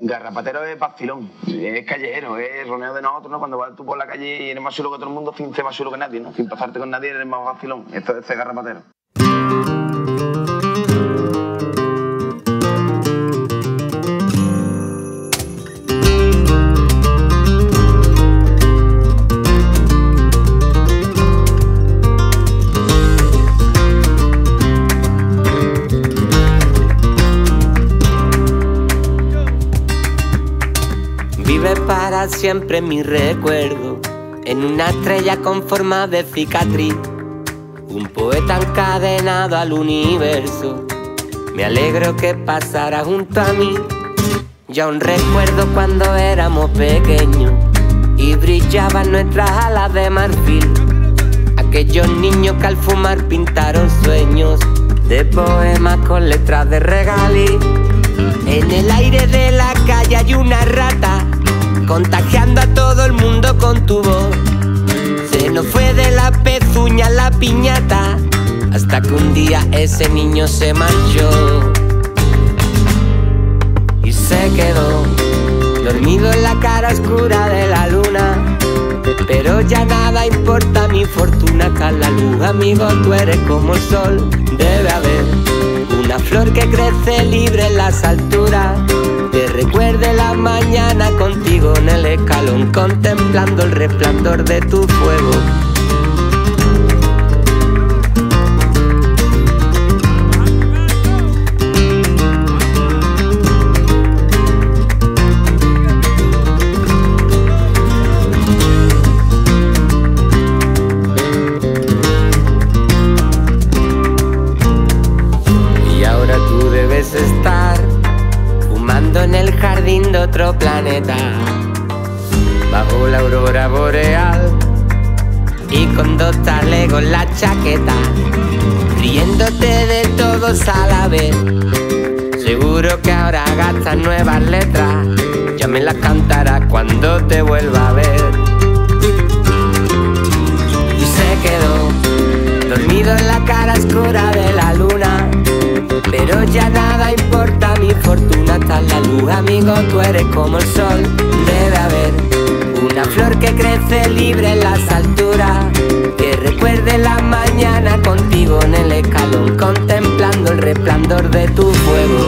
Garrapatero es vacilón, es callejero, es roneo de nosotros, ¿no? Cuando vas tú por la calle y eres más chulo que todo el mundo, sin ser más chulo que nadie, ¿no? Sin pasarte con nadie, eres más vacilón. Esto es ser garrapatero. Vive para siempre mi recuerdo, en una estrella con forma de cicatriz, un poeta encadenado al universo. Me alegro que pasara junto a mí. Ya aún recuerdo cuando éramos pequeños y brillaban nuestras alas de marfil. Aquellos niños que al fumar pintaron sueños de poemas con letras de regaliz. En el aire de la calle hay una rata contagiando a todo el mundo con tu voz. Se nos fue de la pezuña la piñata hasta que un día ese niño se marchó y se quedó dormido en la cara oscura de la luna. Pero ya nada importa, mi fortuna está en la luz. Amigo, tú eres como el sol. Debe haber una flor que crece libre en las alturas, que recuerde la mañana contigo en el escalón, contemplando el resplandor de tu fuego. Estar fumando en el jardín de otro planeta, bajo la aurora boreal y con dos talegos en la chaqueta, riéndote de todos a la vez. Seguro que ahora gastas nuevas letras, ya me las cantarás cuando te vuelva a ver. Y se quedó dormido en la cara oscura de la luna, pero ya nada importa, mi fortuna está en la luz. Amigo, tú eres como el sol. Debe haber una flor que crece libre en las alturas, que recuerde la mañana contigo en el escalón, contemplando el resplandor de tu fuego.